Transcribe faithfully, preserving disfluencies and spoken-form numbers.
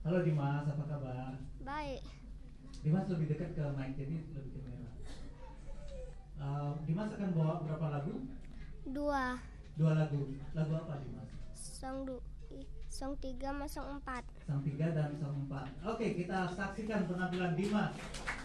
Halo Dimas, apa kabar? Baik. Dimas lebih dekat ke mic, jadi lebih ke kamera. Uh, Dimas akan bawa berapa lagu? Dua. Dua lagu. Lagu apa Dimas? Song du, ih, song tiga sama song empat. Sang tiga dan sang empat. Oke, kita saksikan penampilan Dimas.